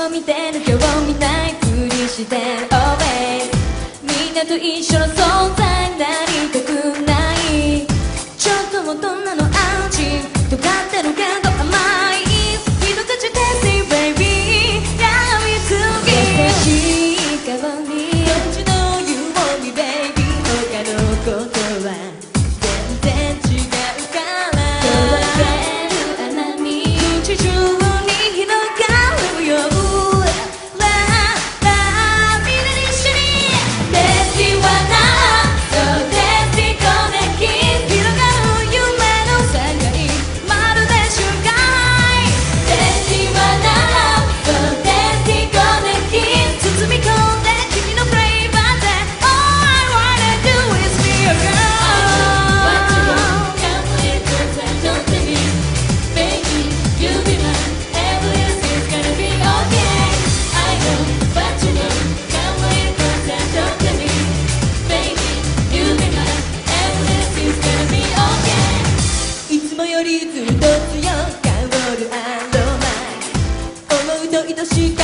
も見てる今日見ないふりしてる Always みんなと一緒の存在になりたくないちょっと大人の味尖ってるけど甘い一口 Tasty baby Now it's okay 優しい顔にどっちの言うみ baby 他のことは全然違うから届ける穴に口中に広がるよララみんなで一緒に Tasty はなそう Tasty コネキ広がる夢の世界まるで瞬間 Tasty はなそう Tasty コネキ包み込んで君のフレーバーで All I wanna do is be a girlいつもよりずっと強く香るアロマ思うと愛しか